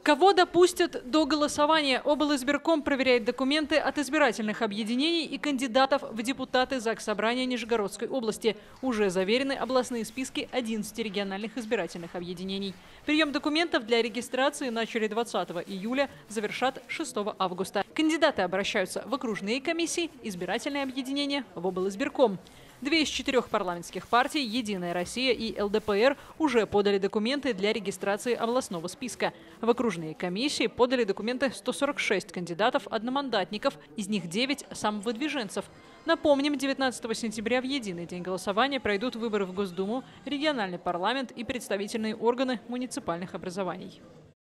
Кого допустят до голосования? Облизбирком проверяет документы от избирательных объединений и кандидатов в депутаты Заксобрания Нижегородской области. Уже заверены областные списки 11 региональных избирательных объединений. Прием документов для регистрации начали 20 июля, завершат 6 августа. Кандидаты обращаются в окружные комиссии, избирательные объединения в облизбирком. 2 из 4 парламентских партий «Единая Россия» и ЛДПР уже подали документы для регистрации областного списка. В окружные комиссии подали документы 146 кандидатов-одномандатников, из них 9 самовыдвиженцев. Напомним, 19 сентября в единый день голосования пройдут выборы в Госдуму, региональный парламент и представительные органы муниципальных образований.